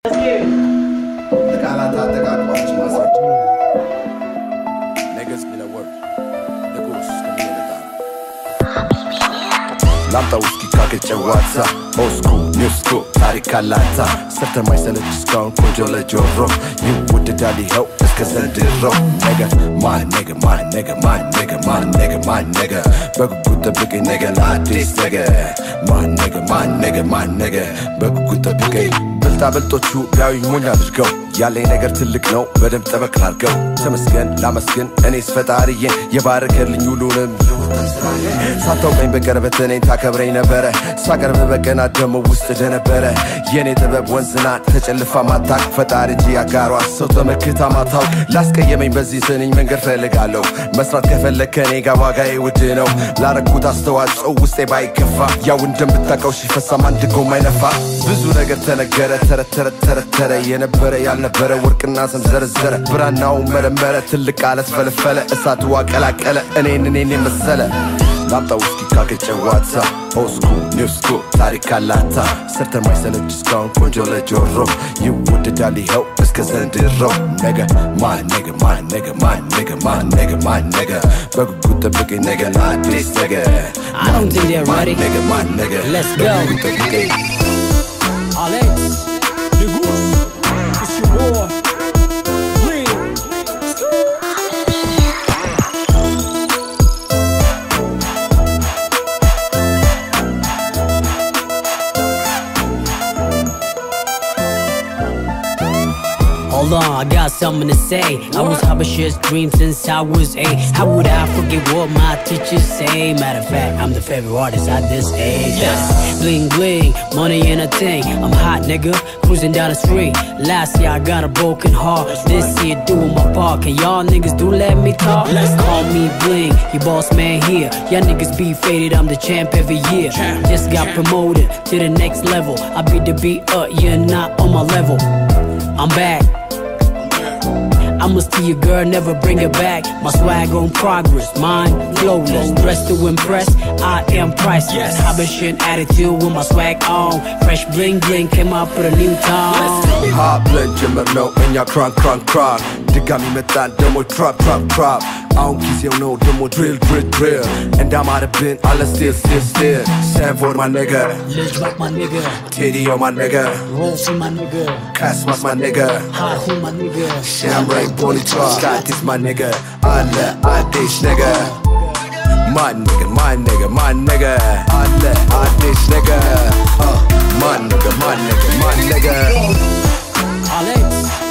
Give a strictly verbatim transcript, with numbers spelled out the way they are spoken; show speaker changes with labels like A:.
A: ቃላት አጠቃቀሞች ማሳጅ ነገስ ቢለ ወር ለጎስ ከሚለታ ላምጣ ውስኪ ካገጨዋታ ኦስኩ ኒውስኩ ታሪክ አላታ ሰርተማይ ሰለች እስካሁን ቆንጆ ለጆሮ ይወደዳል ይኸው እስከ ዘንድሮ ነገ ማን ነገ ማን ነገ ማን ነገ ማን ነገ ማን ነገ በጉጉት ጠብቀኝ ነገ ለአዲስ ነገ ማን ነገ ማን ነገ ማን ነገ በጉጉት ጠብቀኝ በልጣ በልጦቹ ቢያዩኝ ሞኝ አድርገው ያለኝ ነገር ትልቅ ነው በደንብ ጠበቅ አድርገው ተመስገን ላመስግን እኔስ ፈጣሪዬን የባረከልኝ ሁሉንም ሳታውቀኝ በቅርበት እኔን ታከብረኝ ነበረ ሳቀርብ በቀና ደሞ ውስጥ ደነበረ የኔ ጥበብ ወንዝና ተጨልፋ ማታቅ ፈጣሪ እንጂ አጋሯ ሰው ተመክታ ማታው ላስቀየመኝ በዚህ ስንኝ መንገድ ፈልጋለሁ መስራት ከፈለክ ከኔ ጋር ዋጋዬ ውድ ነው ላረኩት አስተዋጽኦ ውስጤ ባይከፋ ያው እንደምታውቀው ሲፈሳም አንድ ጎማ አይነፋ ብዙ ነገር ተነገረ ተረት ተረት ተረት ተረ የነበረ ያልነበረ ወርቅና ሰም ዘረዘረ ብራናው መረመረ ትልቅ አለት ፈለፈለ እሳቱ አቀላቀለ እኔን እኔን የመሰለ ላምጣ ውስኪ ካገጨዋታ ኦስኩ ኒውስኩ ታሪክ አላታ ሰርተማይ ሰለች እስካሁን ቆንጆ ለጆሮ ይወደዳል ይኸው እስከ ዘንድሮ ነገ ማን ነገ ማን ነገ ማን ነገ ማን ነገ ማን ነገ በጉጉት ጠብቀኝ ነገ ለአዲስ ነገ
B: I don't think they're ready.
A: ነገ ማን ነገ
B: Let's go. Alex, the good, it's your boy, Bling. Hold on, I got something to say. I was Habasha's dream since I was eight. How would I forget what my teachers say? Matter of fact, I'm the favorite artist at this age. Yes. Bling bling, money ain't a thing. I'm hot, nigga, cruising down the street. Last year I got a broken heart. This year doing my part. Can y'all niggas do let me talk? Let's call me Bling, your boss man here. Y'all niggas be faded, I'm the champ every year. Just got promoted to the next level. I beat the beat up, you're not on my level. I'm back. I'ma steal your girl, never bring her back. My swag on progress, mine flawless. Dressed to impress, I am priceless. Yes. Habashan attitude with my swag on. Fresh bling bling came up with a new tone.
A: Hot blend, Jimmer low, and ya crunk crunk crunk. Digami metan, demo trap trap trap. I don't kiss you no demo drill drill drill. And I'm out of bin, all still still still. Stand for my nigga.
B: Let's rock my nigga.
A: Teddy on my nigga.
B: Roll for my nigga.
A: Casmas my nigga.
B: Hot who my nigga.
A: Shamray Bonnie Talk. Scott this my nigga. Alla Adish nigga. My nigga, my nigga, my nigga. Alla Adish nigga. Uh, my nigga, my nigga, my nigga.
B: Alex.